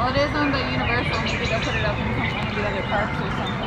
Well, it is owned by Universal. Maybe they'll put it up in one of the other parks or something.